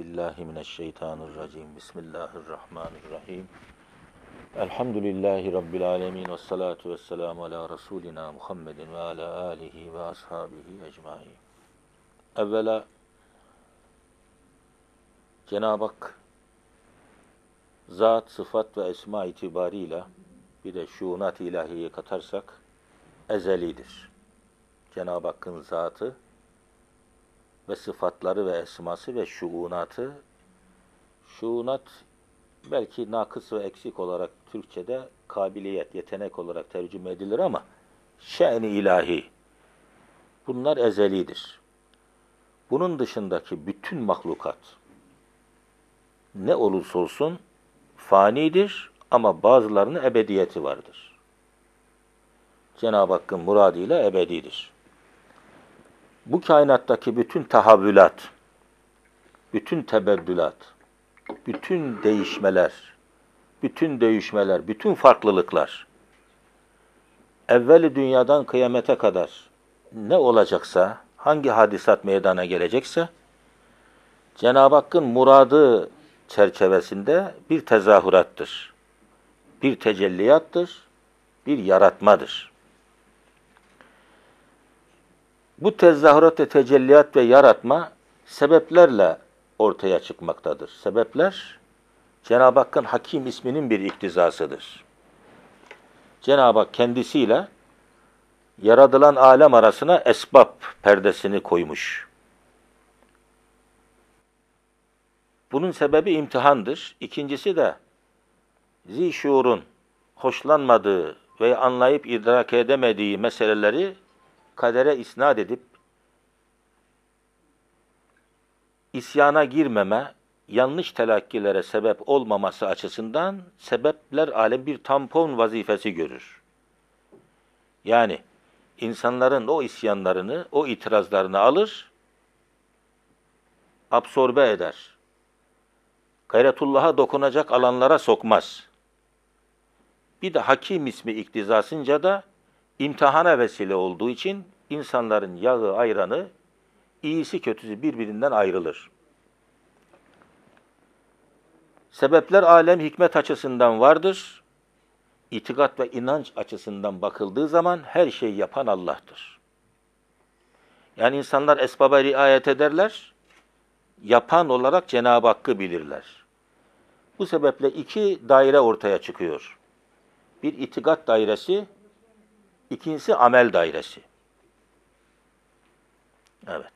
billahi mineşşeytanirracim. Bismillahirrahmanirrahim. Elhamdülillahi Rabbil alemin. Ve salatu ve selamu ala Resulina Muhammedin ve ala alihi ve ashabihi ecmaîn. Evvela Cenab-ı Hak zat, sıfat ve esma itibarıyla bir de şuunat-ı ilahiyeyi katarsak ezelidir. Cenab-ı Hakk'ın zatı ve sıfatları ve esması ve şuunatı, şuunat belki nakıs ve eksik olarak Türkçe'de kabiliyet, yetenek olarak tercüme edilir ama şe'n-i ilahi, bunlar ezelidir. Bunun dışındaki bütün mahlukat ne olursa olsun fanidir ama bazılarının ebediyeti vardır. Cenab-ı Hakk'ın muradıyla ebedidir. Bu kainattaki bütün tahavvülat, bütün tebeddülat, bütün değişmeler, bütün farklılıklar, evveli dünyadan kıyamete kadar ne olacaksa, hangi hadisat meydana gelecekse, Cenab-ı Hakk'ın muradı çerçevesinde bir tezahürattır, bir tecelliyattır, bir yaratmadır. Bu tezahürat ve tecelliyat ve yaratma sebeplerle ortaya çıkmaktadır. Sebepler, Cenab-ı Hakk'ın Hakim isminin bir iktizasıdır. Cenab-ı Hak kendisiyle yaratılan alem arasına esbab perdesini koymuş. Bunun sebebi imtihandır. İkincisi de zişurun hoşlanmadığı ve anlayıp idrak edemediği meseleleri kadere isnat edip isyana girmeme, yanlış telakkilere sebep olmaması açısından sebepler alem bir tampon vazifesi görür. Yani insanların o isyanlarını, o itirazlarını alır, absorbe eder. Gayretullah'a dokunacak alanlara sokmaz. Bir de Hakim ismi iktizasınca da imtihana vesile olduğu için insanların yağı, ayranı, iyisi kötüsü birbirinden ayrılır. Sebepler alem hikmet açısından vardır. İtikat ve inanç açısından bakıldığı zaman her şeyi yapan Allah'tır. Yani insanlar esbaba riayet ederler, yapan olarak Cenab-ı Hakk'ı bilirler. Bu sebeple iki daire ortaya çıkıyor. Bir itikat dairesi, İkincisi amel dairesi. Evet.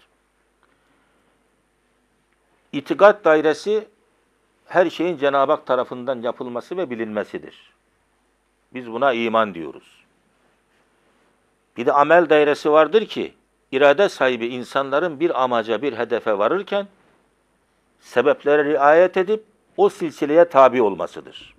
İtikat dairesi her şeyin Cenab-ı Hak tarafından yapılması ve bilinmesidir. Biz buna iman diyoruz. Bir de amel dairesi vardır ki irade sahibi insanların bir amaca, bir hedefe varırken sebeplere riayet edip o silsileye tabi olmasıdır.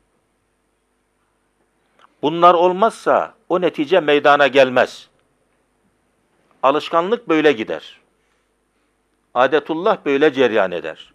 Bunlar olmazsa o netice meydana gelmez. Alışkanlık böyle gider. Adetullah böyle cereyan eder.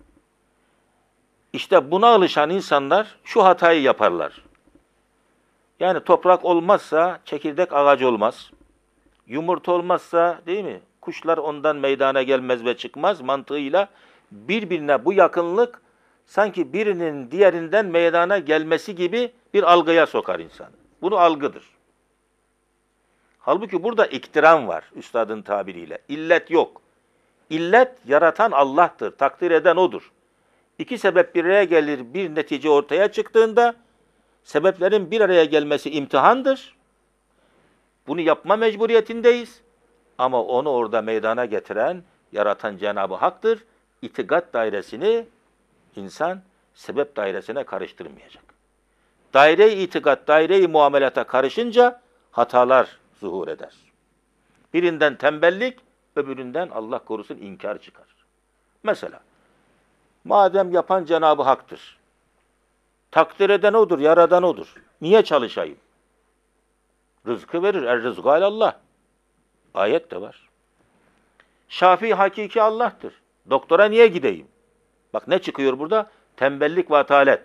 İşte buna alışan insanlar şu hatayı yaparlar. Yani toprak olmazsa çekirdek ağaç olmaz. Yumurta olmazsa, değil mi? Kuşlar ondan meydana gelmez ve çıkmaz mantığıyla birbirine bu yakınlık sanki birinin diğerinden meydana gelmesi gibi bir algıya sokar insanı. Bunu algıdır. Halbuki burada iktiran var üstadın tabiriyle. İllet yok. İllet yaratan Allah'tır. Takdir eden O'dur. İki sebep bir araya gelir, bir netice ortaya çıktığında sebeplerin bir araya gelmesi imtihandır. Bunu yapma mecburiyetindeyiz. Ama onu orada meydana getiren, yaratan Cenab-ı Hak'tır. İtikat dairesini insan sebep dairesine karıştırmayacak. Daire-i itikat, daire-i muamelata karışınca hatalar zuhur eder. Birinden tembellik, öbüründen Allah korusun inkar çıkar. Mesela, madem yapan Cenab-ı Hak'tır, takdir eden O'dur, yaradan O'dur. Niye çalışayım? Rızkı verir, er-rızgı alallah. Ayet de var. Şafi hakiki Allah'tır. Doktora niye gideyim? Bak ne çıkıyor burada? Tembellik ve atalet.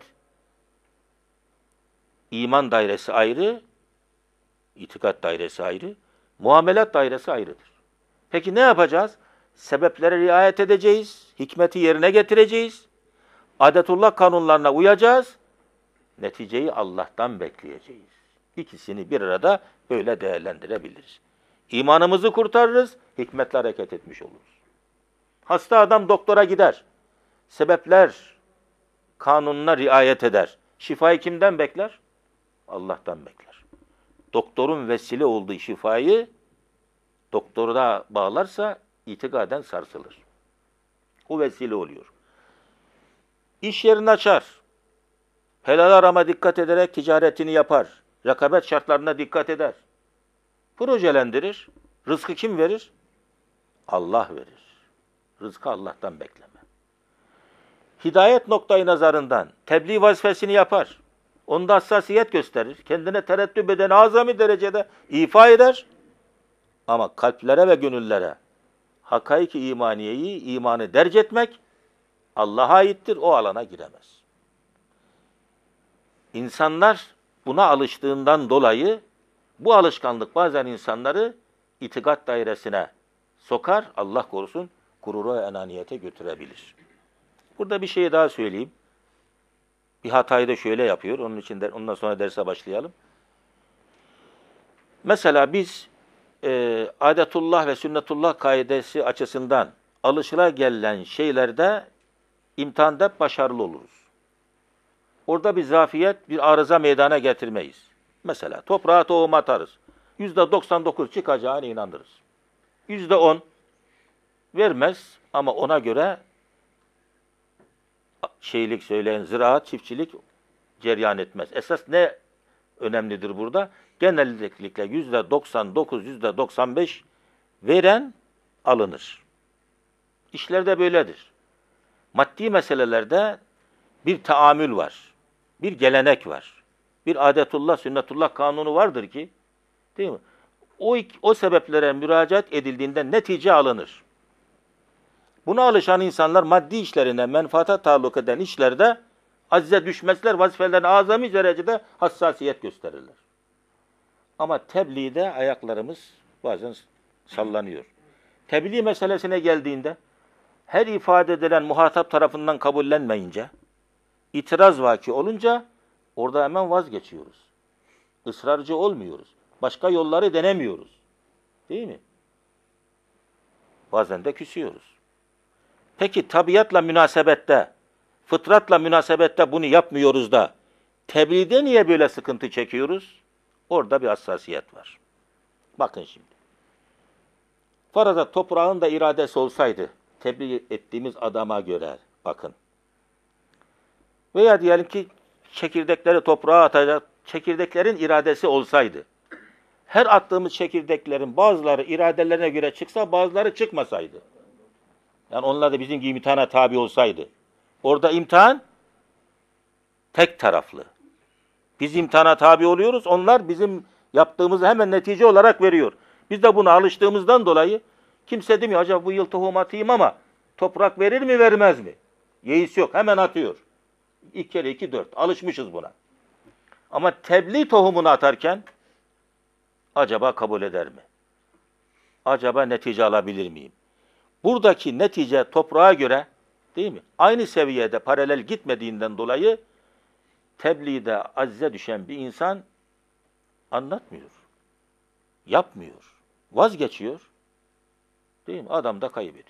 İman dairesi ayrı, itikat dairesi ayrı, muamelat dairesi ayrıdır. Peki ne yapacağız? Sebeplere riayet edeceğiz, hikmeti yerine getireceğiz, adetullah kanunlarına uyacağız, neticeyi Allah'tan bekleyeceğiz. İkisini bir arada böyle değerlendirebiliriz. İmanımızı kurtarırız, hikmetle hareket etmiş oluruz. Hasta adam doktora gider, sebepler kanununa riayet eder. Şifayı kimden bekler? Allah'tan bekler. Doktorun vesile olduğu şifayı doktora bağlarsa itikaden sarsılır. O vesile oluyor. İş yerini açar. Helal arama dikkat ederek ticaretini yapar. Rekabet şartlarına dikkat eder. Projelendirir. Rızkı kim verir? Allah verir. Rızkı Allah'tan bekleme. Hidayet noktayı nazarından tebliğ vazifesini yapar. Onda hassasiyet gösterir. Kendine tereddüt eden azami derecede ifa eder. Ama kalplere ve gönüllere hakaik-i imaniyeyi, imanı derc etmek Allah'a aittir. O alana giremez. İnsanlar buna alıştığından dolayı bu alışkanlık bazen insanları itikat dairesine sokar, Allah korusun, gurura ve enaniyete götürebilir. Burada bir şey daha söyleyeyim. Bir hatayı da şöyle yapıyor. Onun için de ondan sonra derse başlayalım. Mesela biz adetullah ve sünnetullah kaidesi açısından alışılagelinen şeylerde imtihanda hep başarılı oluruz. Orada bir zafiyet, bir arıza meydana getirmeyiz. Mesela toprağa tohum atarız. %99 çıkacağına inanırız. %10 vermez ama ona göre şeylik söyleyen ziraat, çiftçilik cereyan etmez. Esas ne önemlidir burada? Genellikle %99, %95 veren alınır. İşlerde böyledir. Maddi meselelerde bir taamül var. Bir gelenek var. Bir adetullah, sünnetullah kanunu vardır ki, değil mi? O sebeplere müracaat edildiğinde netice alınır. Buna alışan insanlar maddi işlerine, menfaata taalluk eden işlerde acize düşmezler, vazifelerine azami derecede hassasiyet gösterirler. Ama tebliğde ayaklarımız bazen sallanıyor. Tebliğ meselesine geldiğinde her ifade edilen muhatap tarafından kabullenmeyince, itiraz vaki olunca orada hemen vazgeçiyoruz. Israrcı olmuyoruz. Başka yolları denemiyoruz. Değil mi? Bazen de küsüyoruz. Peki tabiatla münasebette, fıtratla münasebette bunu yapmıyoruz da tebliğde niye böyle sıkıntı çekiyoruz? Orada bir hassasiyet var. Bakın şimdi. Faraza toprağın da iradesi olsaydı, tebliğ ettiğimiz adama göre bakın. Veya diyelim ki çekirdekleri toprağa atacak, çekirdeklerin iradesi olsaydı, her attığımız çekirdeklerin bazıları iradelerine göre çıksa, bazıları çıkmasaydı. Yani onlar da bizim gibi imtihana tabi olsaydı. Orada imtihan tek taraflı. Biz imtihana tabi oluyoruz, onlar bizim yaptığımızı hemen netice olarak veriyor. Biz de buna alıştığımızdan dolayı kimse demiyor, acaba bu yıl tohum atayım ama toprak verir mi vermez mi? Yeis yok, hemen atıyor. 2 kere 2 4. Alışmışız buna. Ama tebliğ tohumunu atarken acaba kabul eder mi? Acaba netice alabilir miyim? Buradaki netice toprağa göre, değil mi? Aynı seviyede paralel gitmediğinden dolayı tebliğde acize düşen bir insan anlatmıyor. Yapmıyor. Vazgeçiyor. Değil mi? Adam da kaybediyor.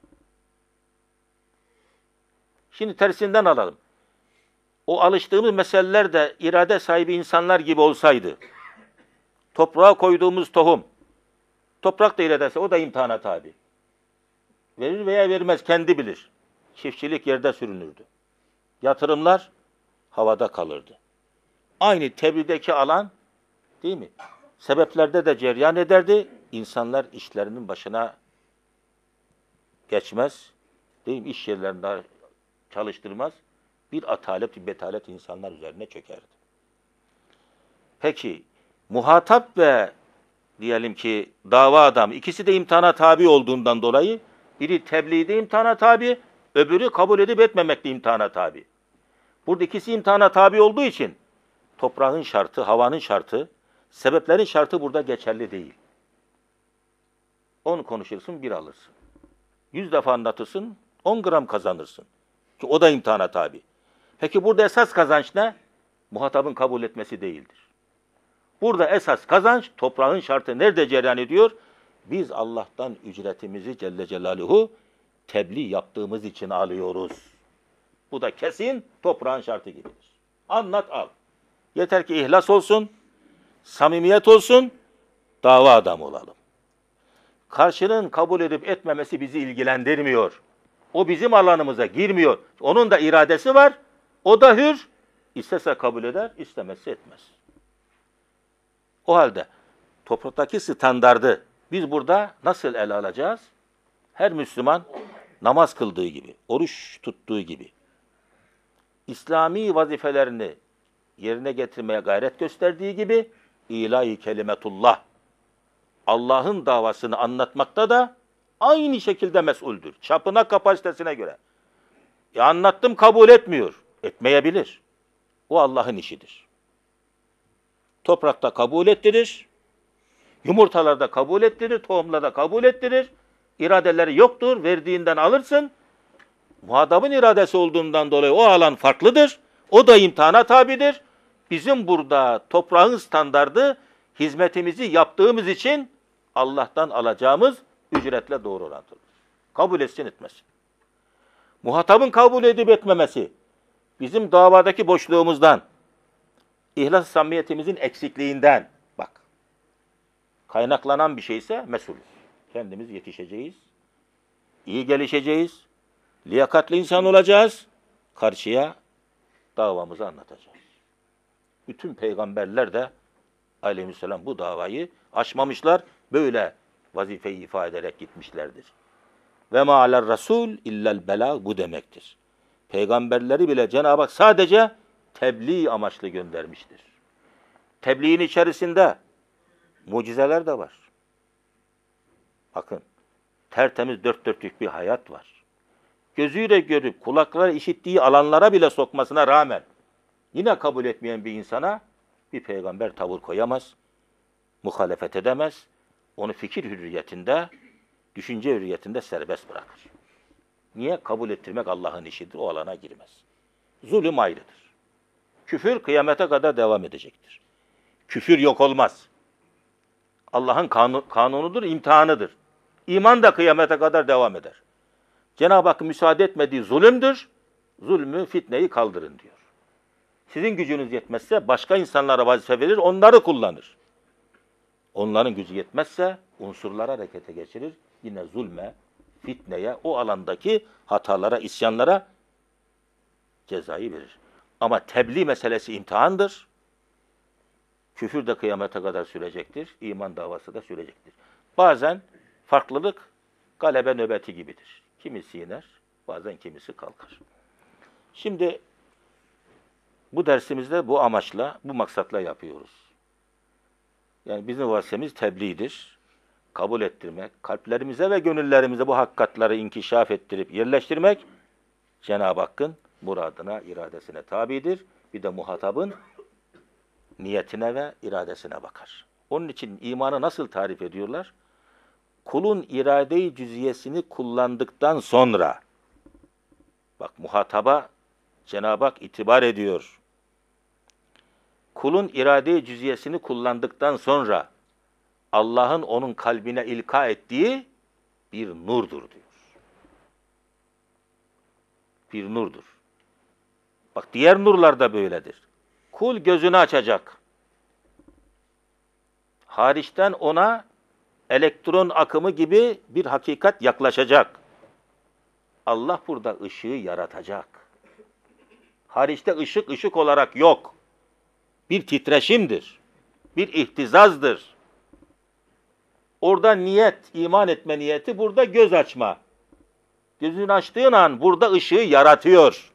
Şimdi tersinden alalım. O alıştığımız meseleler de irade sahibi insanlar gibi olsaydı, toprağa koyduğumuz tohum, toprak da iradesi, o da imtihana tabi. Verir veya vermez kendi bilir. Çiftçilik yerde sürünürdü. Yatırımlar havada kalırdı. Aynı tebliğdeki alan, değil mi? Sebeplerde de cereyan ederdi. İnsanlar işlerinin başına geçmez. Değil mi? İş yerlerinde çalıştırmaz. Bir atalet, bir betalet insanlar üzerine çökerdi. Peki, muhatap ve diyelim ki dava adamı, ikisi de imtihana tabi olduğundan dolayı biri tebliğde imtihana tabi, öbürü kabul edip etmemekle imtihana tabi. Burada ikisi imtihana tabi olduğu için toprağın şartı, havanın şartı, sebeplerin şartı burada geçerli değil. 10 konuşursun, 1 alırsın. 100 defa anlatırsın, 10 gram kazanırsın. Ki o da imtihana tabi. Peki burada esas kazanç ne? Muhatabın kabul etmesi değildir. Burada esas kazanç, toprağın şartı nerede cereyan ediyor? Biz Allah'tan ücretimizi Celle Celaluhu tebliğ yaptığımız için alıyoruz. Bu da kesin toprağın şartı gibidir. Anlat al. Yeter ki ihlas olsun, samimiyet olsun, dava adamı olalım. Karşının kabul edip etmemesi bizi ilgilendirmiyor. O bizim alanımıza girmiyor. Onun da iradesi var. O da hür. İstese kabul eder, istemezse etmez. O halde topraktaki standardı biz burada nasıl ele alacağız? Her Müslüman namaz kıldığı gibi, oruç tuttuğu gibi, İslami vazifelerini yerine getirmeye gayret gösterdiği gibi, ilahi kelimetullah, Allah'ın davasını anlatmakta da aynı şekilde mesuldür. Çapına, kapasitesine göre. Anlattım, kabul etmiyor. Etmeyebilir. O Allah'ın işidir. Toprakta kabul ettirir, yumurtalarda kabul ettirir, tohumlarda kabul ettirir. İradeleri yoktur, verdiğinden alırsın. Muhatabın iradesi olduğundan dolayı o alan farklıdır. O da imtihana tabidir. Bizim burada toprağın standardı hizmetimizi yaptığımız için Allah'tan alacağımız ücretle doğru orantılıdır. Kabul etsin etmesin. Muhatabın kabul edip etmemesi bizim davadaki boşluğumuzdan, ihlas samimiyetimizin eksikliğinden bak. Kaynaklanan bir şeyse mesulüz. Kendimiz yetişeceğiz. İyi gelişeceğiz. Liyakatli insan olacağız. Karşıya davamızı anlatacağız. Bütün peygamberler de aleyhisselam bu davayı aşmamışlar. Böyle vazifeyi ifade ederek gitmişlerdir. Ve ma aler rasul illel belag bu demektir. Peygamberleri bile Cenab-ı Hak sadece tebliğ amaçlı göndermiştir. Tebliğin içerisinde mucizeler de var. Bakın, tertemiz dört dörtlük bir hayat var. Gözüyle görüp kulakları işittiği alanlara bile sokmasına rağmen yine kabul etmeyen bir insana bir peygamber tavır koyamaz, muhalefet edemez. Onu fikir hürriyetinde, düşünce hürriyetinde serbest bırakır. Niye? Kabul ettirmek Allah'ın işidir, o alana girmez. Zulüm ayrıdır. Küfür kıyamete kadar devam edecektir. Küfür yok olmaz. Allah'ın kanunudur, imtihanıdır. İman da kıyamete kadar devam eder. Cenab-ı Hakk'ın müsaade etmediği zulümdür. Zulmü, fitneyi kaldırın diyor. Sizin gücünüz yetmezse başka insanlara vazife verir, onları kullanır. Onların gücü yetmezse unsurlara harekete geçirir. Yine zulme, fitneye, o alandaki hatalara, isyanlara cezayı verir. Ama tebliğ meselesi imtihandır. Küfür de kıyamete kadar sürecektir. İman davası da sürecektir. Bazen farklılık galebe nöbeti gibidir. Kimisi iner, bazen kimisi kalkar. Şimdi bu dersimizde bu amaçla, bu maksatla yapıyoruz. Yani bizim vazifemiz tebliğdir. Kabul ettirmek, kalplerimize ve gönüllerimize bu hakikatları inkişaf ettirip yerleştirmek Cenab-ı Hakk'ın muradına, iradesine tabidir. Bir de muhatabın niyetine ve iradesine bakar. Onun için imanı nasıl tarif ediyorlar? Kulun irade-i cüziyesini kullandıktan sonra, bak muhataba Cenab-ı Hak itibar ediyor. Kulun irade-i cüziyesini kullandıktan sonra Allah'ın onun kalbine ilka ettiği bir nurdur diyor. Bir nurdur. Bak diğer nurlar da böyledir. Kul gözünü açacak. Hariçten ona elektron akımı gibi bir hakikat yaklaşacak. Allah burada ışığı yaratacak. Hariçte ışık olarak yok. Bir titreşimdir. Bir ihtizazdır. Orada niyet, iman etme niyeti, burada göz açma. Gözünü açtığın an burada ışığı yaratıyor.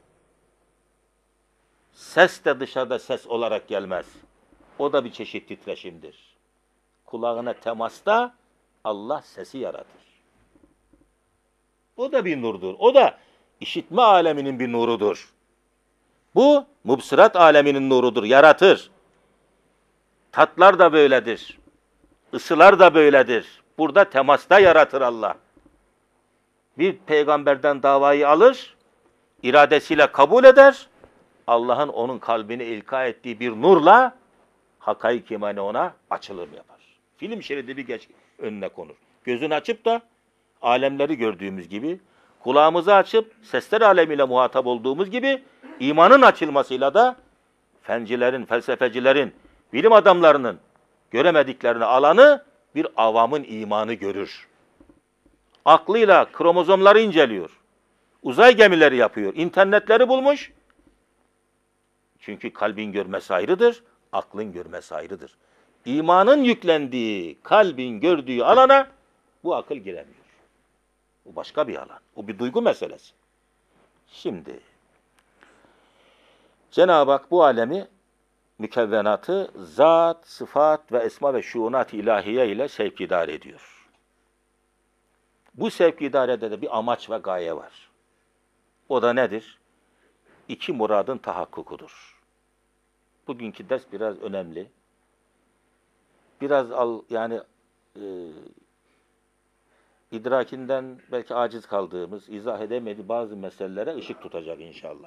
Ses de dışarıda ses olarak gelmez. O da bir çeşit titreşimdir. Kulağına temasta Allah sesi yaratır. O da bir nurdur. O da işitme aleminin bir nurudur. Bu mubsirat aleminin nurudur. Yaratır. Tatlar da böyledir. Isılar da böyledir. Burada temasta yaratır Allah. Bir peygamberden davayı alır, iradesiyle kabul eder, Allah'ın onun kalbine ilka ettiği bir nurla hakaik imani ona açılım yapar. Film şeridi bir geç önüne konur. Gözünü açıp da alemleri gördüğümüz gibi, kulağımızı açıp sesler alemiyle muhatap olduğumuz gibi, imanın açılmasıyla da fencilerin, felsefecilerin, bilim adamlarının göremediklerini alanı bir avamın imanı görür. Aklıyla kromozomları inceliyor. Uzay gemileri yapıyor. İnternetleri bulmuş. Çünkü kalbin görmesi ayrıdır, aklın görmesi ayrıdır. İmanın yüklendiği, kalbin gördüğü alana bu akıl giremiyor. Bu başka bir alan. O bir duygu meselesi. Şimdi Cenab-ı Hak bu alemi, mükevvenatı zat, sıfat ve esma ve şuunat-ı ilahiye ile sevkidar ediyor. Bu sevkidarede de bir amaç ve gaye var. O da nedir? İki muradın tahakkukudur. Bugünkü ders biraz önemli. Biraz idrakinden belki aciz kaldığımız, izah edemediği bazı meselelere ışık tutacak inşallah.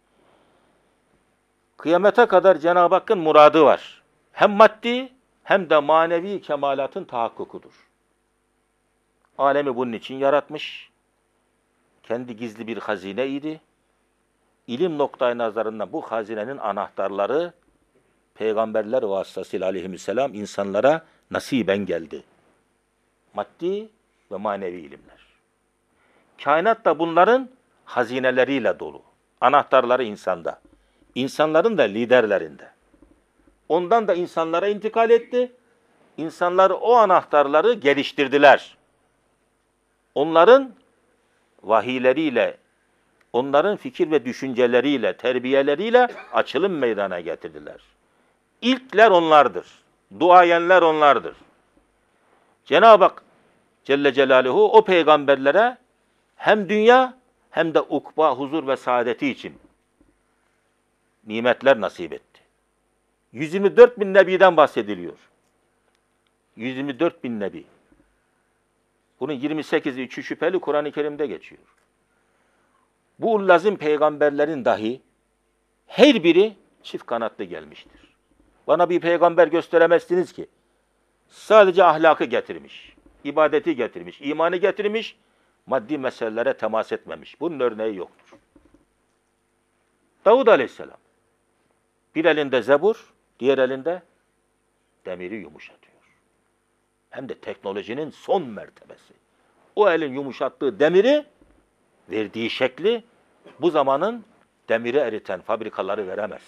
Kıyamete kadar Cenab-ı Hakk'ın muradı var. Hem maddi hem de manevi kemalatın tahakkukudur. Alemi bunun için yaratmış. Kendi gizli bir hazineydi. İlim noktayı nazarından bu hazinenin anahtarları peygamberler vasıtasıyla aleyhisselam insanlara nasiben geldi. Maddi ve manevi ilimler. Kainat da bunların hazineleriyle dolu. Anahtarları insanda. İnsanların da liderlerinde. Ondan da insanlara intikal etti. İnsanlar o anahtarları geliştirdiler. Onların vahiyleriyle, onların fikir ve düşünceleriyle, terbiyeleriyle açılım meydana getirdiler. İlkler onlardır. Duayenler onlardır. Cenab-ı Hak Celle Celaluhu o peygamberlere hem dünya hem de ukba, huzur ve saadeti için nimetler nasip etti. 124 bin nebiden bahsediliyor. 124 bin nebi. Bunun 28'i 3'ü şüpheli Kur'an-ı Kerim'de geçiyor. Bu ullazim peygamberlerin dahi her biri çift kanatlı gelmiştir. Bana bir peygamber gösteremezsiniz ki. Sadece ahlakı getirmiş, ibadeti getirmiş, imanı getirmiş, maddi meselelere temas etmemiş. Bunun örneği yoktur. Davud Aleyhisselam bir elinde zebur, diğer elinde demiri yumuşatıyor. Hem de teknolojinin son mertebesi. O elin yumuşattığı demiri, verdiği şekli bu zamanın demiri eriten fabrikaları veremez.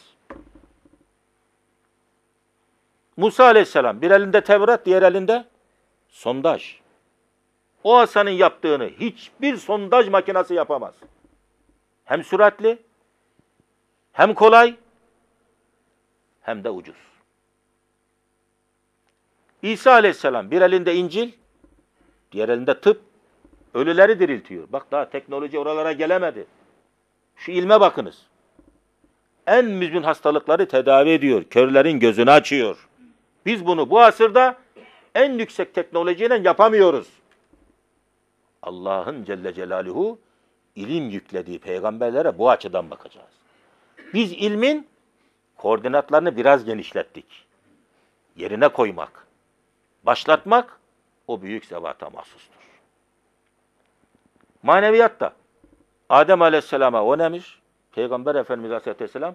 Musa Aleyhisselam bir elinde Tevrat, diğer elinde sondaj. O Hasan'ın yaptığını hiçbir sondaj makinesi yapamaz. Hem süratli, hem kolay, hem de ucuz. İsa Aleyhisselam bir elinde İncil, diğer elinde tıp, ölüleri diriltiyor. Bak daha teknoloji oralara gelemedi. Şu ilme bakınız. En müzmin hastalıkları tedavi ediyor. Körlerin gözünü açıyor. Biz bunu bu asırda en yüksek teknolojiyle yapamıyoruz. Allah'ın Celle Celaluhu ilim yüklediği peygamberlere bu açıdan bakacağız. Biz ilmin koordinatlarını biraz genişlettik. Yerine koymak, başlatmak o büyük zevata mahsustur. Maneviyatta Adem Aleyhisselam'a 10 emir, Peygamber Efendimiz Aleyhisselam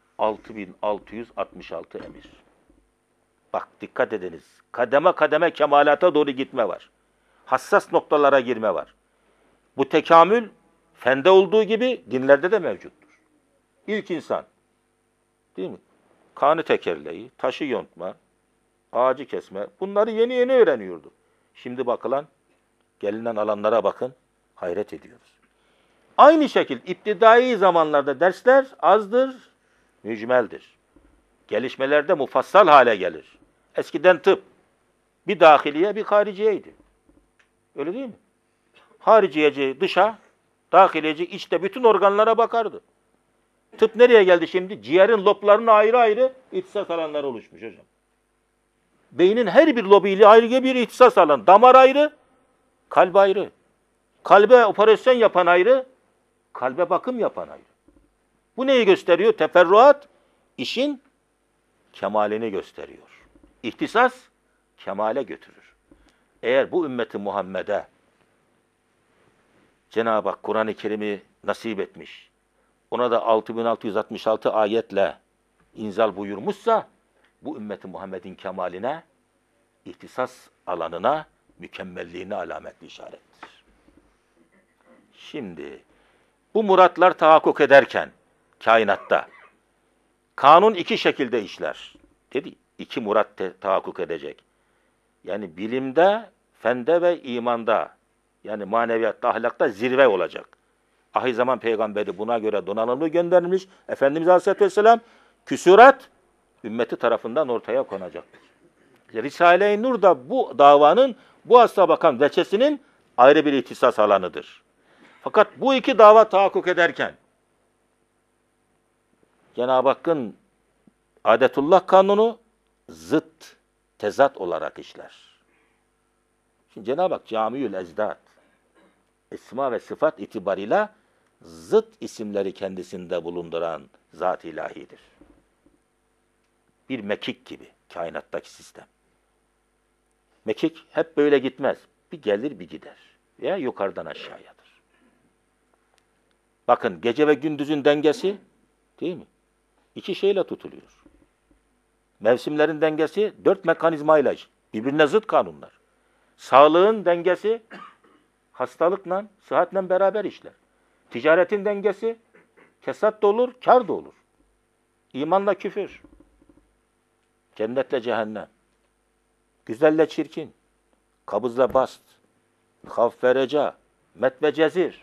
6666 emir. Bak dikkat ediniz. Kademe kademe kemalata doğru gitme var. Hassas noktalara girme var. Bu tekamül fende olduğu gibi dinlerde de mevcuttur. İlk insan, değil mi? Kanı tekerleği, taşı yontma, ağacı kesme, bunları yeni yeni öğreniyordu. Şimdi bakılan, gelinen alanlara bakın, hayret ediyoruz. Aynı şekilde iptidai zamanlarda dersler azdır, mücmeldir. Gelişmelerde mufassal hale gelir. Eskiden tıp bir dahiliye bir hariciyeydi. Öyle değil mi? Hariciyeci dışa, dahiliyeci içte bütün organlara bakardı. Tıp nereye geldi şimdi? Ciğerin loblarının ayrı ayrı ihtisas alanları oluşmuş hocam. Beynin her bir lobiyle ayrı bir ihtisas alanı. Damar ayrı, kalp ayrı. Kalbe operasyon yapan ayrı, kalbe bakım yapan ayrı. Bu neyi gösteriyor? Teferruat, işin kemalini gösteriyor. İhtisas, kemale götürür. Eğer bu ümmeti Muhammed'e Cenab-ı Hak Kur'an-ı Kerim'i nasip etmiş, ona da 6666 ayetle inzal buyurmuşsa, bu ümmeti Muhammed'in kemaline, ihtisas alanına, mükemmelliğine alametli işarettir. Şimdi, bu muratlar tahakkuk ederken, kainatta, kanun iki şekilde işler. Dedi, iki murat tahakkuk edecek. Yani bilimde, fende ve imanda, yani maneviyatta, ahlakta zirve olacak. Ahir zaman peygamberi buna göre donanımlı gönderilmiş. Efendimiz Aleyhisselatü Vesselam, küsurat, ümmeti tarafından ortaya konacaktır. Risale-i Nur da bu davanın, bu asla bakan veçesinin ayrı bir ihtisas alanıdır. Fakat bu iki dava tahakkuk ederken, Cenab-ı Hakk'ın adetullah kanunu zıt, tezat olarak işler. Şimdi Cenab-ı Hak Camiül Ezdat, esma ve sıfat itibarıyla zıt isimleri kendisinde bulunduran zat-ı ilahidir. Bir mekik gibi kainattaki sistem. Mekik hep böyle gitmez. Bir gelir bir gider. Veya yukarıdan aşağıyadır. Bakın gece ve gündüzün dengesi değil mi? İki şeyle tutuluyor. Mevsimlerin dengesi 4 mekanizmayla birbirine zıt kanunlar. Sağlığın dengesi hastalıkla, sıhhatle beraber işler. Ticaretin dengesi kesat da olur, kar da olur. İmanla küfür. Cennetle cehennem. Güzelle çirkin. Kabızla bast. Havf ve reca. Met ve cezir.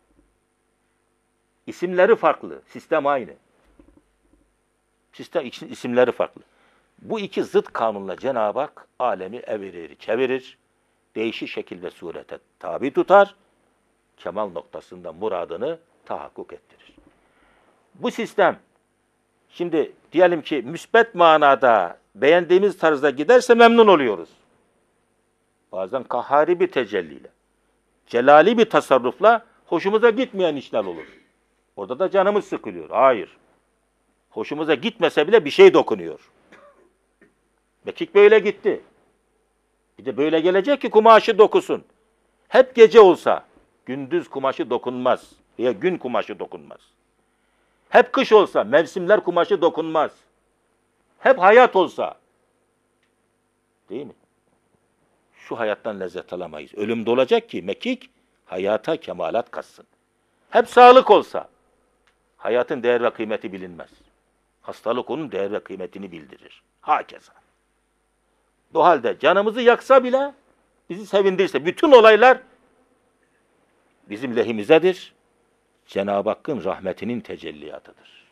İsimleri farklı. Sistem aynı. Sistem isimleri farklı. Bu iki zıt kanunla Cenab-ı Hak alemi evirir, çevirir. Değişik şekil ve surete tabi tutar. Kemal noktasında muradını tahakkuk ettirir. Bu sistem şimdi diyelim ki müsbet manada beğendiğimiz tarzda giderse memnun oluyoruz. Bazen kahhari bir tecelliyle, celali bir tasarrufla hoşumuza gitmeyen işler olur. Orada da canımız sıkılıyor. Hayır. Hoşumuza gitmese bile bir şey dokunuyor. Mekik böyle gitti. Bir de böyle gelecek ki kumaşı dokusun. Hep gece olsa gündüz kumaşı dokunmaz. Veya gün kumaşı dokunmaz. Hep kış olsa mevsimler kumaşı dokunmaz. Hep hayat olsa. Değil mi? Şu hayattan lezzet alamayız. Ölüm de olacak ki mekik hayata kemalat katsın. Hep sağlık olsa hayatın değer ve kıymeti bilinmez. Hastalık onun değer ve kıymetini bildirir. Hakeza. O halde canımızı yaksa bile bizi sevindirse bütün olaylar bizim lehimizedir. Cenab-ı Hakk'ın rahmetinin tecelliyatıdır.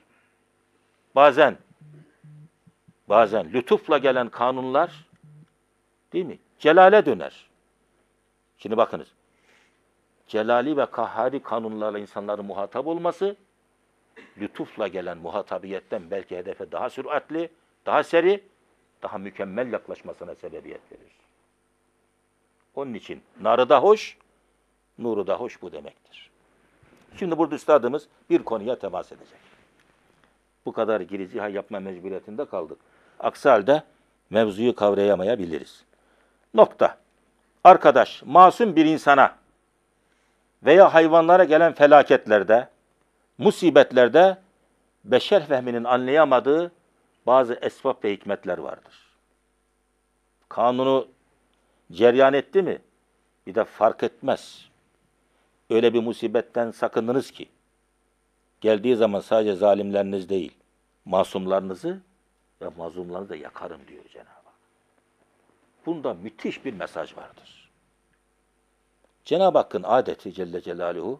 Bazen lütufla gelen kanunlar değil mi? Celale döner. Şimdi bakınız. Celali ve kahhari kanunlarla insanların muhatap olması lütufla gelen muhatabiyetten belki hedefe daha süratli, daha seri, daha mükemmel yaklaşmasına sebebiyet verir. Onun için narı da hoş, nuru da hoş bu demektir. Şimdi burada üstadımız bir konuya temas edecek. Bu kadar girizgah yapma mecburiyetinde kaldık. Aksi halde mevzuyu kavrayamayabiliriz. Nokta. Arkadaş, masum bir insana veya hayvanlara gelen felaketlerde, musibetlerde beşer fehminin anlayamadığı bazı esbab ve hikmetler vardır. Kanunu ceryan etti mi? Bir de fark etmez. Öyle bir musibetten sakındınız ki, geldiği zaman sadece zalimleriniz değil, masumlarınızı ve mazlumlarınızı da yakarım diyor Cenab-ı Hak. Bunda müthiş bir mesaj vardır. Cenab-ı Hakk'ın adeti Celle Celaluhu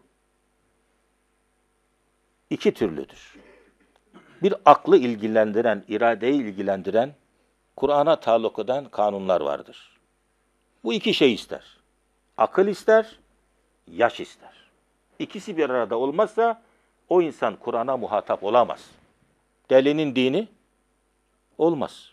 iki türlüdür. Bir aklı ilgilendiren, iradeyi ilgilendiren, Kur'an'a taluk eden kanunlar vardır. Bu iki şey ister. Akıl ister, yaş ister. İkisi bir arada olmazsa o insan Kur'an'a muhatap olamaz. Delinin dini olmaz.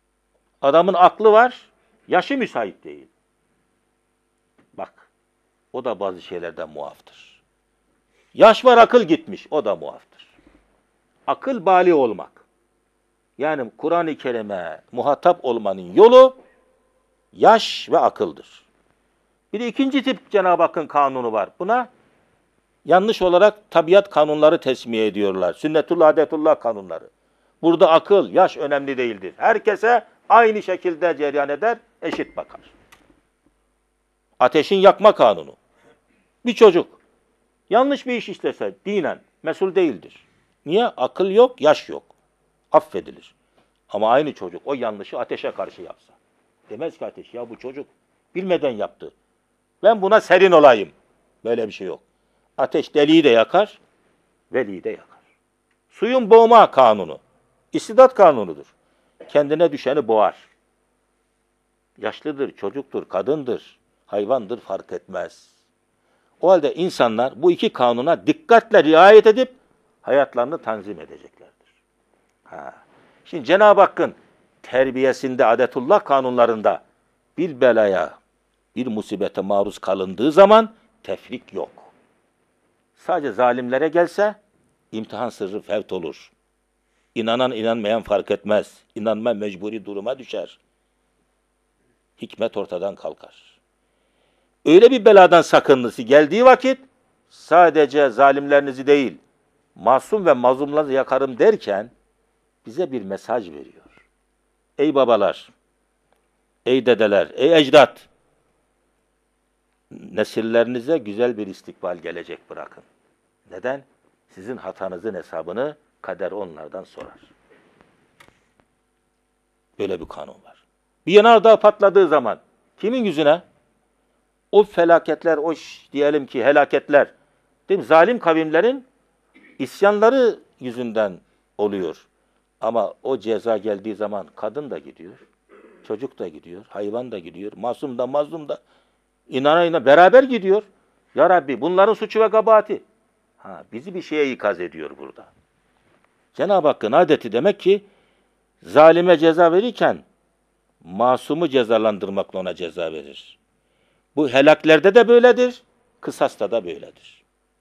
Adamın aklı var, yaşı müsait değil. Bak, O da bazı şeylerden muaftır. Yaş var, akıl gitmiş. O da muaftır. Akıl bali olmak. Yani Kur'an-ı Kerim'e muhatap olmanın yolu yaş ve akıldır. Bir de ikinci tip Cenab-ı Hakk'ın kanunu var. Buna yanlış olarak tabiat kanunları tesmiye ediyorlar. Sünnetullah, adetullah kanunları. Burada akıl, yaş önemli değildir. Herkese aynı şekilde cereyan eder, eşit bakar. Ateşin yakma kanunu. Bir çocuk yanlış bir iş işlese dinen mesul değildir. Niye? Akıl yok, yaş yok. Affedilir. Ama aynı çocuk o yanlışı ateşe karşı yapsa. Demez ki ateş, ya bu çocuk bilmeden yaptı. Ben buna serin olayım. Böyle bir şey yok. Ateş deliği de yakar, veliyi de yakar. Suyun boğma kanunu, istidat kanunudur. Kendine düşeni boğar. Yaşlıdır, çocuktur, kadındır, hayvandır fark etmez. O halde insanlar bu iki kanuna dikkatle riayet edip hayatlarını tanzim edeceklerdir. Şimdi Cenab-ı Hakk'ın terbiyesinde, adetullah kanunlarında bir belaya, bir musibete maruz kalındığı zaman tefrik yok. Sadece zalimlere gelse imtihan sırrı fevt olur. İnanan inanmayan fark etmez. İnanma mecburi duruma düşer. Hikmet ortadan kalkar. Öyle bir beladan sakınlısı geldiği vakit sadece zalimlerinizi değil, masum ve mazlumları yakarım derken bize bir mesaj veriyor. Ey babalar, ey dedeler, ey ecdat, nesillerinize güzel bir istikbal gelecek bırakın. Neden? Sizin hatanızın hesabını kader onlardan sorar. Böyle bir kanun var. Bir yanardağ patladığı zaman kimin yüzüne? O felaketler, diyelim ki helaketler, değil mi? Zalim kavimlerin isyanları yüzünden oluyor. Ama o ceza geldiği zaman kadın da gidiyor, çocuk da gidiyor, hayvan da gidiyor, masum da mazlum da inana beraber gidiyor. Ya Rabbi bunların suçu ve kabahati. Bizi bir şeye ikaz ediyor burada. Cenab-ı Hakk'ın adeti demek ki zalime ceza verirken masumu cezalandırmakla ona ceza verir. Bu helaklerde de böyledir, kısasta da böyledir.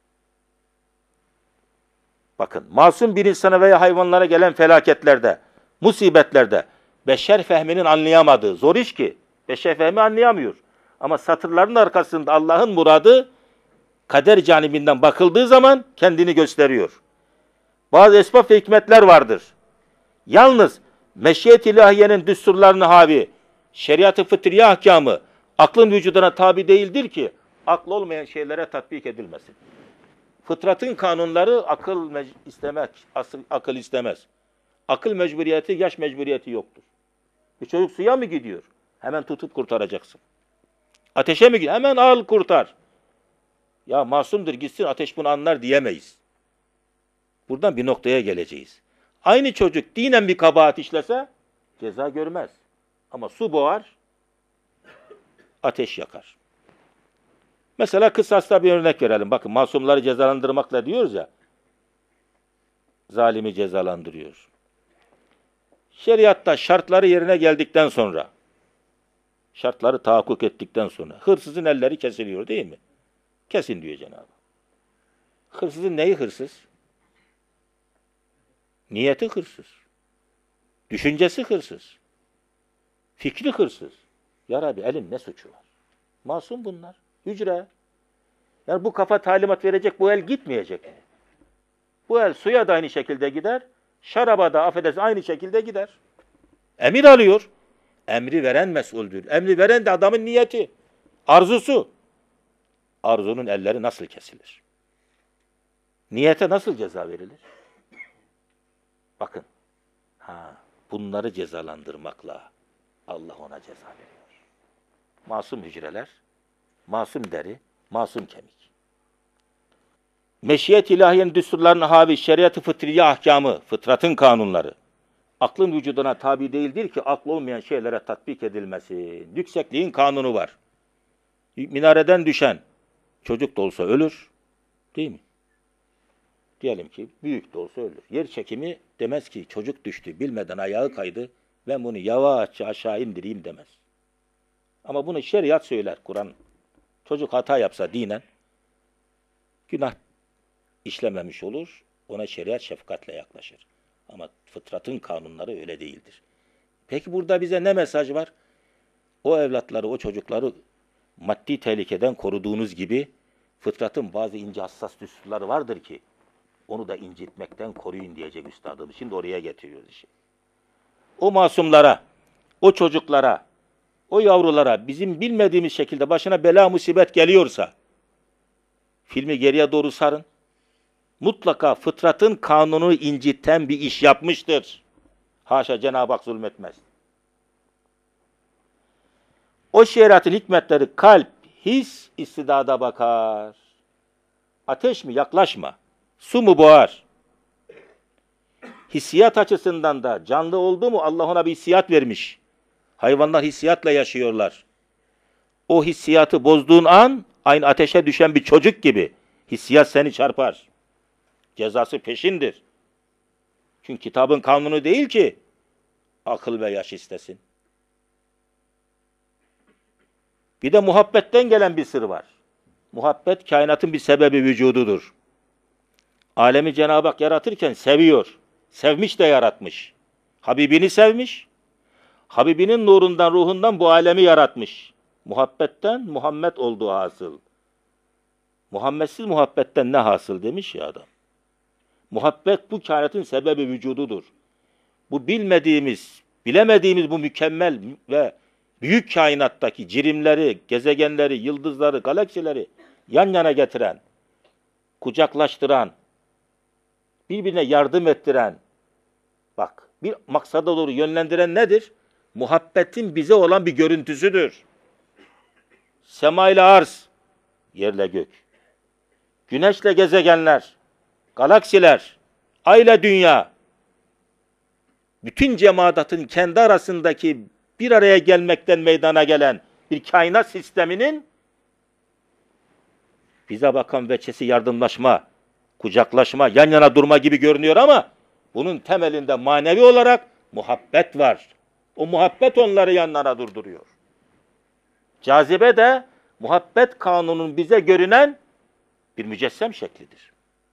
Bakın, masum bir insana veya hayvanlara gelen felaketlerde, musibetlerde beşer fehminin anlayamadığı, zor iş ki, beşer fehmi anlayamıyor. Ama satırların arkasında Allah'ın muradı kader canibinden bakıldığı zaman kendini gösteriyor. Bazı esbab ve hikmetler vardır. Yalnız meşiyet ilahiyenin düsturlarını havi, şeriat-ı fıtriye ahkamı aklın vücuduna tabi değildir ki akıl olmayan şeylere tatbik edilmesin. Fıtratın kanunları akıl istemez. Akıl mecburiyeti, yaş mecburiyeti yoktur. Bir çocuk suya mı gidiyor? Hemen tutup kurtaracaksın. Ateşe mi gidiyor? Hemen al kurtar. Ya masumdur gitsin ateş bunu anlar diyemeyiz. Buradan bir noktaya geleceğiz. Aynı çocuk dinen bir kabahat işlese ceza görmez. Ama su boğar, ateş yakar. Mesela kısasta bir örnek verelim. Bakın masumları cezalandırmakla diyoruz ya, zalimi cezalandırıyor. Şeriatta şartları yerine geldikten sonra, şartları tahakkuk ettikten sonra hırsızın elleri kesiliyor değil mi? Kesin diyor Cenab-ı Hak. Hırsızın neyi hırsız? Niyeti hırsız. Düşüncesi hırsız. Fikri hırsız. Ya Rabbi elin ne suçu var? Masum bunlar. Hücre. Yani bu kafa talimat verecek, bu el gitmeyecek mi? Bu el suya da aynı şekilde gider, şaraba da affedersin aynı şekilde gider. Emir alıyor. Emri veren mesuldür. Emri veren de adamın niyeti, arzusu. Arzunun elleri nasıl kesilir? Niyete nasıl ceza verilir? Bakın, bunları cezalandırmakla Allah ona ceza veriyor. Masum hücreler, masum deri, masum kemik. Meşiyet ilahiyenin düsturlarına havi, şeriat-ı fıtriye ahkamı, fıtratın kanunları, aklın vücuduna tabi değildir ki aklı olmayan şeylere tatbik edilmesi. Yüksekliğin kanunu var. Minareden düşen çocuk da olsa ölür, değil mi? Diyelim ki büyük de olsa ölür. Yer çekimi demez ki çocuk düştü, bilmeden ayağı kaydı, ben bunu yavaşça aşağı indireyim demez. Ama bunu şeriat söyler, Kur'an Çocuk hata yapsa dinen günah işlememiş olur. Ona şeriat şefkatle yaklaşır. Ama fıtratın kanunları öyle değildir. Peki burada bize ne mesaj var? O evlatları, o çocukları maddi tehlikeden koruduğunuz gibi fıtratın bazı ince hassas düsturları vardır ki onu da incitmekten koruyun diyecek üstadımız. Şimdi oraya getiriyoruz işi. O masumlara, o çocuklara, o yavrulara bizim bilmediğimiz şekilde başına bela musibet geliyorsa filmi geriye doğru sarın. Mutlaka fıtratın kanunu inciten bir iş yapmıştır. Haşa, Cenab-ı Hak zulmetmez. O şeriatın hikmetleri kalp, his, istidada bakar. Ateş mi? Yaklaşma. Su mu? Boğar. Hissiyat açısından da canlı oldu mu Allah ona bir hissiyat vermiş. Hayvanlar hissiyatla yaşıyorlar. O hissiyatı bozduğun an aynı ateşe düşen bir çocuk gibi hissiyat seni çarpar. Cezası peşindir. Çünkü kitabın kanunu değil ki akıl ve yaş istesin. Bir de muhabbetten gelen bir sır var. Muhabbet kainatın bir sebebi vücududur. Alemi Cenab-ı Hak yaratırken seviyor. Sevmiş de yaratmış. Habibini sevmiş. Habibinin nurundan, ruhundan bu alemi yaratmış. Muhabbetten Muhammed olduğu hasıl. Muhammedsiz muhabbetten ne hasıl demiş ya adam. Muhabbet bu kainatın sebebi vücududur. Bu bilmediğimiz, bilemediğimiz bu mükemmel ve büyük kainattaki cirimleri, gezegenleri, yıldızları, galaksileri yan yana getiren, kucaklaştıran, birbirine yardım ettiren, bak bir maksada doğru yönlendiren nedir? Muhabbetin bize olan bir görüntüsüdür. Sema ile arz, yerle gök. Güneşle gezegenler, galaksiler, ay ile dünya, bütün cemaatın kendi arasındaki bir araya gelmekten meydana gelen bir kainat sisteminin bize bakan veçesi yardımlaşma, kucaklaşma, yan yana durma gibi görünüyor ama bunun temelinde manevi olarak muhabbet var. O muhabbet onları yan yana durduruyor. Cazibe de muhabbet kanunun bize görünen bir mücessem şeklidir.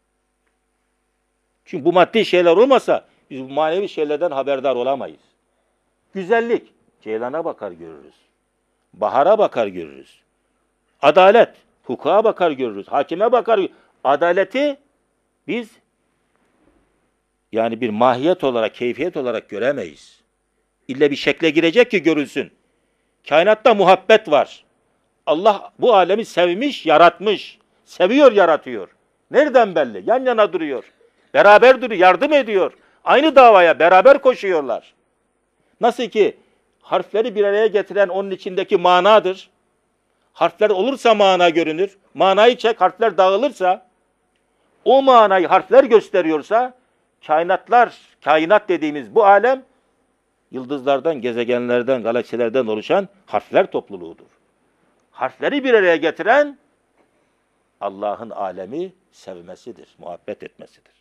Çünkü bu maddi şeyler olmasa biz bu manevi şeylerden haberdar olamayız. Güzellik, ceylana bakar görürüz. Bahara bakar görürüz. Adalet, hukuka bakar görürüz. Hakime bakar görürüz. Adaleti biz yani bir mahiyet olarak, keyfiyet olarak göremeyiz. İlle bir şekle girecek ki görülsün. Kainatta muhabbet var. Allah bu alemi sevmiş, yaratmış. Seviyor, yaratıyor. Nereden belli? Yan yana duruyor. Beraber duruyor, yardım ediyor. Aynı davaya beraber koşuyorlar. Nasıl ki harfleri bir araya getiren onun içindeki manadır. Harfler olursa mana görünür. Manayı çek, harfler dağılırsa, o manayı harfler gösteriyorsa, kainat dediğimiz bu alem, yıldızlardan, gezegenlerden, galaksilerden oluşan harfler topluluğudur. Harfleri bir araya getiren, Allah'ın alemi sevmesidir, muhabbet etmesidir.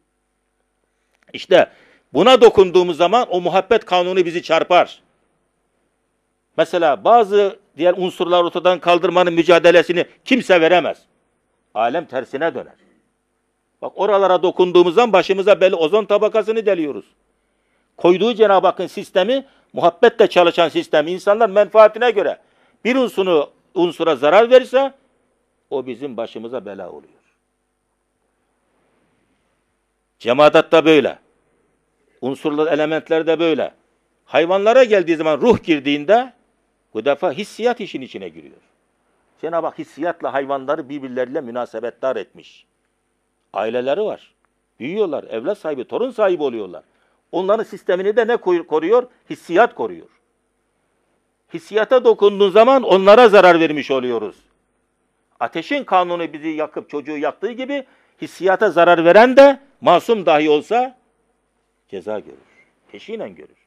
İşte buna dokunduğumuz zaman o muhabbet kanunu bizi çarpar. Mesela bazı diğer unsurlar ortadan kaldırmanın mücadelesini kimse veremez. Alem tersine döner. Bak oralara dokunduğumuz zaman başımıza belli ozon tabakasını deliyoruz. Koyduğu Cenab-ı Hakk'ın sistemi, muhabbetle çalışan sistem, insanlar menfaatine göre bir unsura zarar verirse o bizim başımıza bela oluyor. Cemaat da böyle. Unsurlar, elementler de böyle. Hayvanlara geldiği zaman ruh girdiğinde bu defa hissiyat işin içine giriyor. Cenab-ı Hak hissiyatla hayvanları birbirleriyle münasebetdar etmiş. Aileleri var. Büyüyorlar, evlat sahibi, torun sahibi oluyorlar. Onların sistemini de ne koruyor? Hissiyat koruyor. Hissiyata dokunduğun zaman onlara zarar vermiş oluyoruz. Ateşin kanunu bizi yakıp çocuğu yaktığı gibi hissiyata zarar veren de masum dahi olsa ceza görür. Peşinen görür.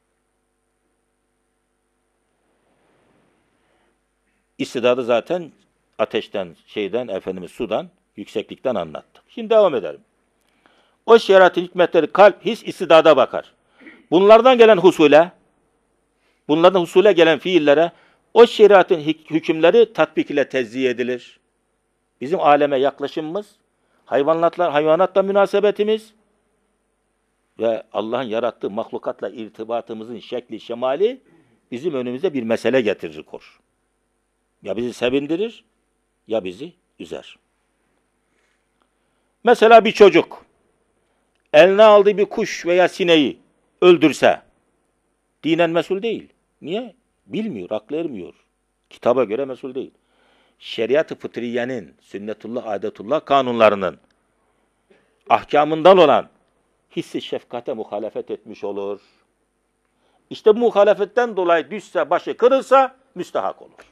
İstidadı zaten ateşten, sudan, yükseklikten anlattık. Şimdi devam edelim. O şeriatın hikmetleri kalp, his, istidada bakar. Bunlardan gelen husule gelen fiillere O şeriatın hükümleri tatbik ile tezziye edilir. Bizim aleme yaklaşımımız, hayvanatla münasebetimiz ve Allah'ın yarattığı mahlukatla irtibatımızın şekli, şemali bizim önümüze bir mesele getirir, kor. Ya bizi sevindirir, ya bizi üzer. Mesela bir çocuk eline aldığı bir kuş veya sineği öldürse dinen mesul değil. Niye? Bilmiyor, aklı ermiyor. Kitaba göre mesul değil. Şeriat-ı fıtriyenin, sünnetullah, adetullah kanunlarının ahkamından olan hissi şefkate muhalefet etmiş olur. İşte bu muhalefetten dolayı düşse, başı kırılsa müstahak olur.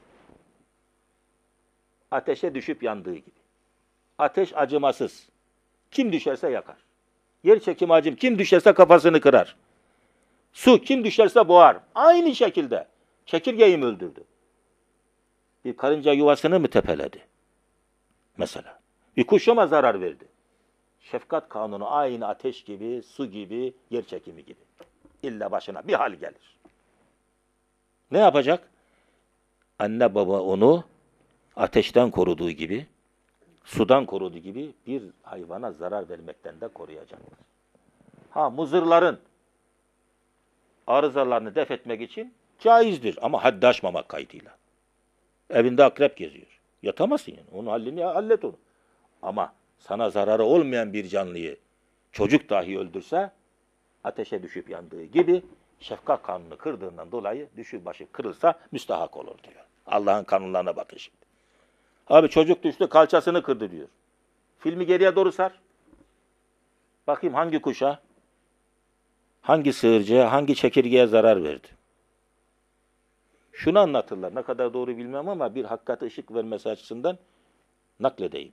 Ateşe düşüp yandığı gibi. Ateş acımasız. Kim düşerse yakar. Yer çekimi acım. Kim düşerse kafasını kırar. Su kim düşerse boğar. Aynı şekilde. Çekirgeyi mi öldürdü? Bir karınca yuvasını mı tepeledi? Mesela. Bir kuşa mı zarar verdi? Şefkat kanunu aynı ateş gibi, su gibi, yer çekimi gibi. İlla başına bir hal gelir. Ne yapacak? Anne baba onu ateşten koruduğu gibi, sudan koruduğu gibi bir hayvana zarar vermekten de koruyacaklar. Muzırların arızalarını def etmek için caizdir ama haddi aşmamak kaydıyla. Evinde akrep geziyor. Yatamazsın yani. Onun halini hallet onu. Ama sana zararı olmayan bir canlıyı çocuk dahi öldürse ateşe düşüp yandığı gibi şefkat kanunu kırdığından dolayı düşüp başı kırılsa müstahak olur diyor. Allah'ın kanunlarına bakın şimdi. Abi çocuk düştü kalçasını kırdı diyor. Filmi geriye doğru sar. Bakayım hangi kuşa, hangi sığırcıya, hangi çekirgeye zarar verdi. Şunu anlatırlar. Ne kadar doğru bilmem ama bir hakikate ışık vermesi açısından nakledeyim.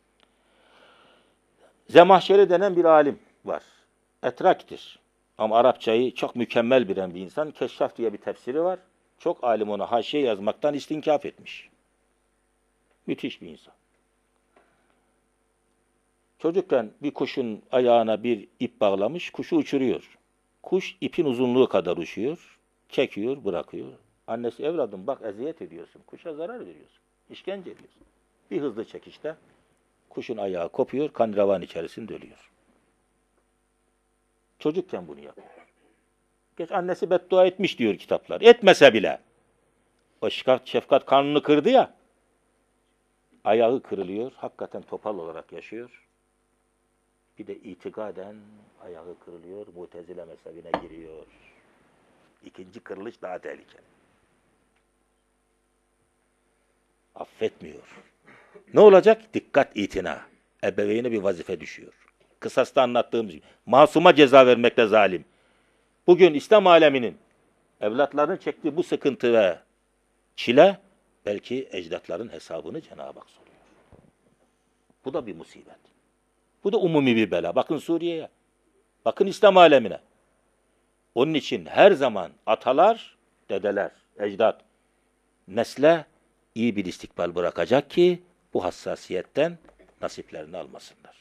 Zemahşeri denen bir alim var. Etrak'tir. Ama Arapçayı çok mükemmel bilen bir insan. Keşşaf diye bir tefsiri var. Çok alim ona haşiye yazmaktan istinkaf etmiş. Müthiş bir insan. Çocukken bir kuşun ayağına bir ip bağlamış, kuşu uçuruyor. Kuş ipin uzunluğu kadar uçuyor, çekiyor, bırakıyor. Annesi evladım bak eziyet ediyorsun, kuşa zarar veriyorsun, işkence ediyorsun. Bir hızlı çekişte kuşun ayağı kopuyor, kan revan içerisinde ölüyor. Çocukken bunu yapıyor. Geç annesi beddua etmiş diyor kitaplar. Etmese bile. O şefkat kanunu kırdı ya, ayağı kırılıyor, hakikaten topal olarak yaşıyor. Bir de itikaden ayağı kırılıyor, Mutezile mezhebine giriyor. İkinci kırılış daha tehlikeli. Affetmiyor. Ne olacak? Dikkat, itina. Ebeveyne bir vazife düşüyor. Kısasta anlattığımız gibi. Masuma ceza vermekte zalim. Bugün İslam aleminin evlatlarının çektiği bu sıkıntı ve çile belki ecdatların hesabını Cenab-ı Hak soruyor. Bu da bir musibet. Bu da umumi bir bela. Bakın Suriye'ye. Bakın İslam alemine. Onun için her zaman atalar, dedeler, ecdat nesle iyi bir istikbal bırakacak ki bu hassasiyetten nasiplerini almasınlar.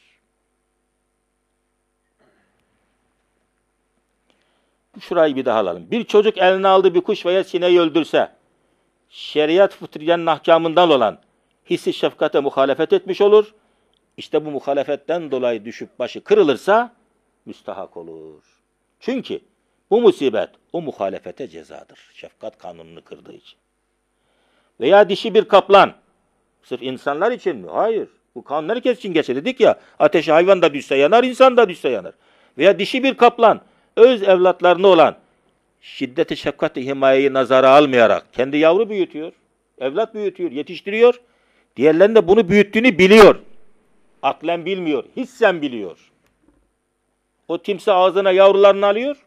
Şurayı bir daha alalım. Bir çocuk eline aldığı bir kuş veya sineği öldürse, şeriat fıtriyenin ahkamından olan hissi şefkate muhalefet etmiş olur. İşte bu muhalefetten dolayı düşüp başı kırılırsa müstahak olur. Çünkü bu musibet o muhalefete cezadır. Şefkat kanununu kırdığı için. Veya dişi bir kaplan. Sırf insanlar için mi? Hayır. Bu kanun herkes için geçer. Dedik ya ateşe hayvan da düşse yanar, insan da düşse yanar. Veya dişi bir kaplan öz evlatlarına olan şiddeti şefkat-i himayeyi nazara almayarak kendi yavru büyütüyor, evlat büyütüyor, yetiştiriyor. Diğerlerinin de bunu büyüttüğünü biliyor. Aklen bilmiyor, hissen biliyor. O timsah ağzına yavrularını alıyor.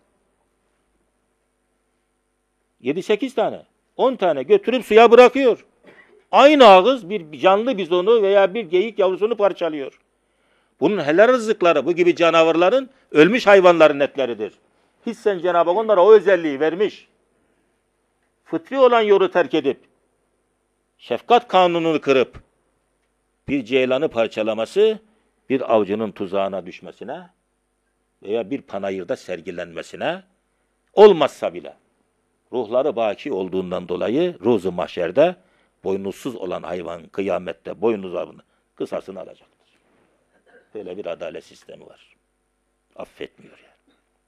7-8 tane, 10 tane götürüp suya bırakıyor. Aynı ağız bir canlı bizonu veya bir geyik yavrusunu parçalıyor. Bunun helal rızıkları bu gibi canavarların ölmüş hayvanların etleridir. Hissen Cenab-ı Hak onlara o özelliği vermiş. Fıtri olan yolu terk edip, şefkat kanununu kırıp, bir ceylanı parçalaması, bir avcının tuzağına düşmesine veya bir panayırda sergilenmesine olmazsa bile ruhları baki olduğundan dolayı ruzu mahşerde boynuzsuz olan hayvan kıyamette boynuzlarını kısasını alacaktır. Böyle bir adalet sistemi var. Affetmiyor yani.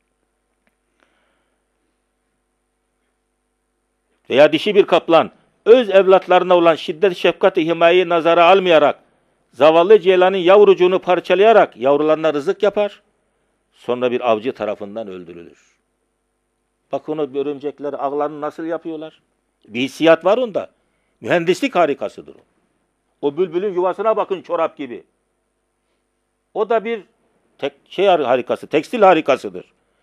Veya dişi bir kaplan öz evlatlarına olan şiddet, şefkat-i himayeyi nazara almayarak zavallı ceylanın yavrucuğunu parçalayarak yavrularına rızık yapar. Sonra bir avcı tarafından öldürülür. Bak onu örümcekler ağlarını nasıl yapıyorlar? Bir hissiyat var onda. Mühendislik harikasıdır o. O bülbülün yuvasına bakın çorap gibi. O da bir harikası, tekstil harikasıdır.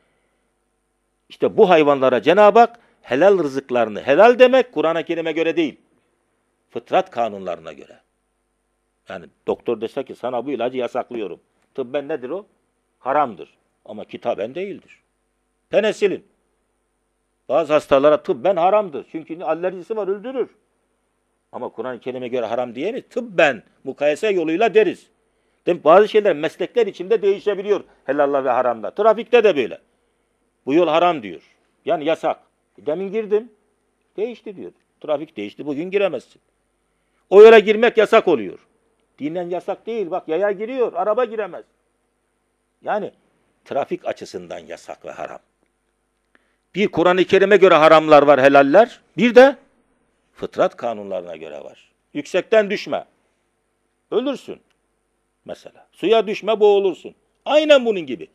İşte bu hayvanlara Cenab-ı Hak helal rızıklarını, helal demek Kur'an-ı Kerim'e göre değil, fıtrat kanunlarına göre. Yani doktor dese ki sana bu ilacı yasaklıyorum. Tıbben nedir o? Haramdır. Ama kitaben değildir. Penesilin. Bazı hastalara tıbben haramdır. Çünkü alerjisi var, öldürür. Ama Kur'an-ı Kerim'e göre haram diye mi? Tıbben, mukayese yoluyla deriz. Demek bazı şeyler meslekler içinde değişebiliyor. Helalla ve haramda. Trafikte de böyle. Bu yol haram diyor. Yani yasak. Demin girdim. Değişti diyor. Trafik değişti. Bugün giremezsin. O yola girmek yasak oluyor. Dinen yasak değil. Bak yaya giriyor. Araba giremez. Yani trafik açısından yasak ve haram. Bir Kur'an-ı Kerim'e göre haramlar var, helaller. Bir de fıtrat kanunlarına göre var. Yüksekten düşme. Ölürsün. Mesela. Suya düşme, boğulursun. Aynen bunun gibi.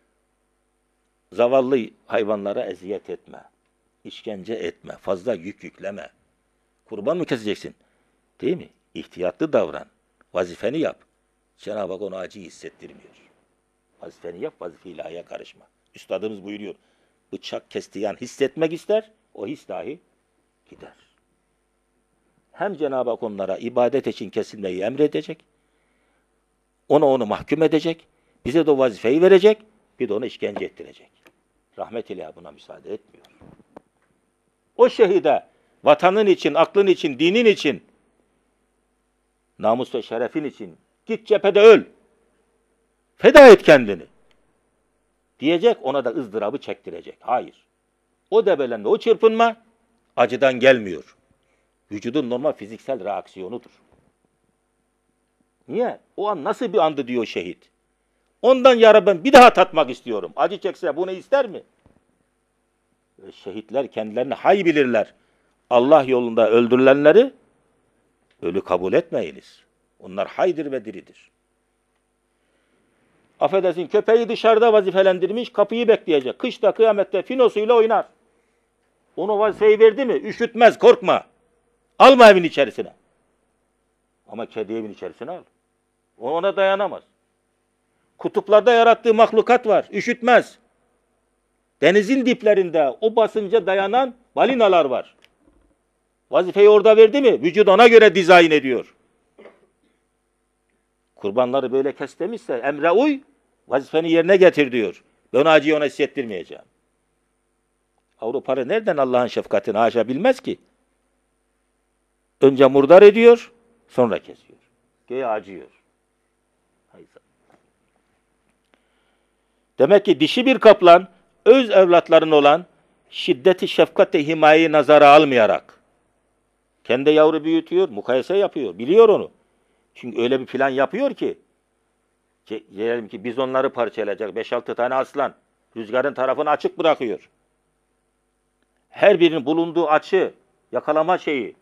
Zavallı hayvanlara eziyet etme. İşkence etme. Fazla yük yükleme. Kurban mı keseceksin? Değil mi? İhtiyatlı davran. Vazifeni yap. Cenab-ı Hak ona acıyı hissettirmiyor. Vazifeni yap, vazife ilahiye karışma. Üstadımız buyuruyor. Bıçak kestiği an hissetmek ister, o his dahi gider. Hem Cenab-ı Hak onlara ibadet için kesilmeyi emredecek, onu mahkum edecek, bize de o vazifeyi verecek, bir de onu işkence ettirecek. Rahmet ilahi buna müsaade etmiyor. O şehide vatanın için, aklın için, dinin için, namus ve şerefin için git cephede öl. Feda et kendini. Diyecek, ona da ızdırabı çektirecek. Hayır. O debelenme, o çırpınma acıdan gelmiyor. Vücudun normal fiziksel reaksiyonudur. Niye? O an nasıl bir andı diyor şehit. Ondan ya Rabbi ben bir daha tatmak istiyorum. Acı çekse bunu ister mi? Şehitler kendilerini hay bilirler. Allah yolunda öldürülenleri ölü kabul etmeyiniz. Onlar haydır ve diridir. Affedersin, köpeği dışarıda vazifelendirmiş, kapıyı bekleyecek. Kışta, kıyamette finosuyla oynar. Onu vazifeyi verdi mi? Üşütmez, korkma. Alma evin içerisine. Ama kedi evin içerisine al. O ona dayanamaz. Kutuplarda yarattığı mahlukat var. Üşütmez. Denizin diplerinde o basınca dayanan balinalar var. Vazifeyi orada verdi mi? Vücut ona göre dizayn ediyor. Kurbanları böyle kes demişse emre uy, vazifeni yerine getir diyor. Ben acıyı ona hissettirmeyeceğim. Avrupalı nereden Allah'ın şefkatini haşa bilmez ki? Önce murdar ediyor, sonra kesiyor. Göğe acıyor. Demek ki dişi bir kaplan, öz evlatların olan şiddeti, şefkat ve himayeyi nazara almayarak kendi yavru büyütüyor, mukayese yapıyor, biliyor onu. Çünkü öyle bir plan yapıyor ki, diyelim ki bizonları parçalayacak 5-6 tane aslan, rüzgarın tarafını açık bırakıyor. Her birinin bulunduğu açı, yakalama şeyi,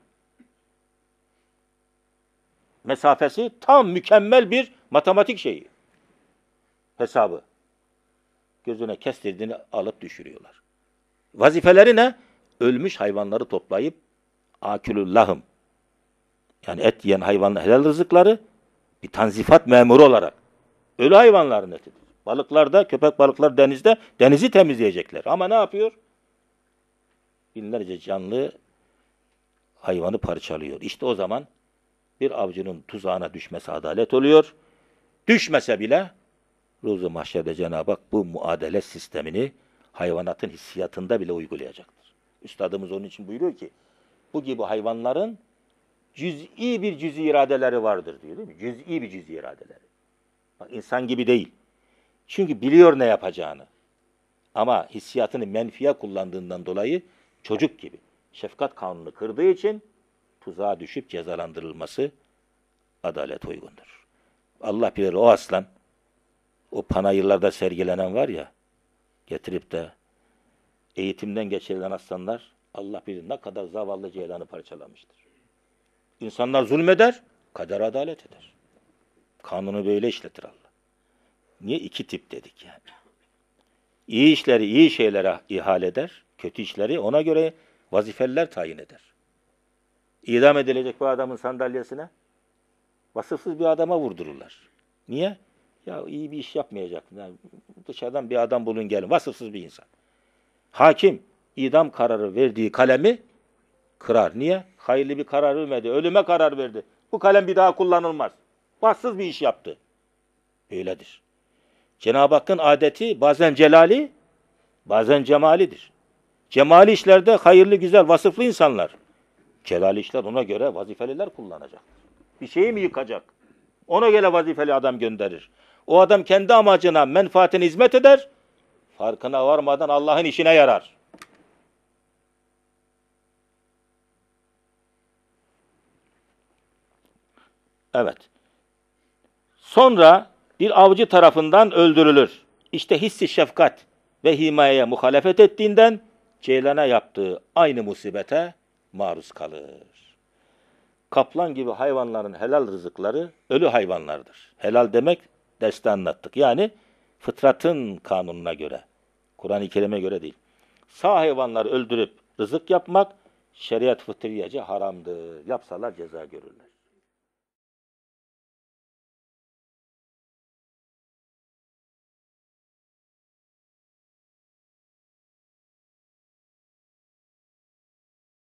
mesafesi tam mükemmel bir matematik şeyi, hesabı. Gözüne kestirdiğini alıp düşürüyorlar. Vazifeleri ne? Ölmüş hayvanları toplayıp akülü lahım, yani et yiyen hayvanların helal rızıkları bir tanzifat memuru olarak ölü hayvanların etidir. Balıklar da, köpek balıklar denizde, denizi temizleyecekler. Ama ne yapıyor? Binlerce canlı hayvanı parçalıyor. İşte o zaman bir avcının tuzağına düşmesi adalet oluyor. Düşmese bile Ruzu Mahşer'de Cenab-ı Hak bu muadele sistemini hayvanatın hissiyatında bile uygulayacaktır. Üstadımız onun için buyuruyor ki, bu gibi hayvanların cüz'i iradeleri vardır diyor, değil mi? Cüz'i iradeleri. Bak, insan gibi değil. Çünkü biliyor ne yapacağını. Ama hissiyatını menfiye kullandığından dolayı Çocuk gibi. Şefkat kanunu kırdığı için tuzağa düşüp cezalandırılması adalet uygundur. Allah bilir o aslan, o panayırlarda sergilenen var ya, getirip de eğitimden geçirilen aslanlar, Allah bilir ne kadar zavallı ceylanı parçalamıştır. İnsanlar zulmeder, kader adalet eder. Kanunu böyle işletir Allah. Niye? İki tip dedik yani. İyi işleri iyi şeylere ihale eder, kötü işleri ona göre vazifeliler tayin eder. İdam edilecek bu adamın sandalyesine vasıfsız bir adama vurdururlar. Niye? Ya iyi bir iş yapmayacak. Yani dışarıdan bir adam bulun gelin. Vasıfsız bir insan. Hakim idam kararı verdiği kalemi kırar. Niye? Hayırlı bir karar vermedi. Ölüme karar verdi. Bu kalem bir daha kullanılmaz. Vasıfsız bir iş yaptı. Böyledir. Cenab-ı Hakk'ın adeti bazen celali, bazen cemalidir. Cemali işlerde hayırlı, güzel, vasıflı insanlar. Celali işler ona göre vazifeliler kullanacak. Bir şeyi mi yıkacak? Ona göre vazifeli adam gönderir. O adam kendi amacına, menfaatine hizmet eder. Farkına varmadan Allah'ın işine yarar. Evet. Sonra bir avcı tarafından öldürülür. İşte hissi şefkat ve himayeye muhalefet ettiğinden ceylana yaptığı aynı musibete maruz kalır. Kaplan gibi hayvanların helal rızıkları ölü hayvanlardır. Helal demek derste anlattık. Yani fıtratın kanununa göre, Kur'an-ı Kerim'e göre değil. Sağ hayvanları öldürüp rızık yapmak şeriat fıtriyece haramdır. Yapsalar ceza görürler.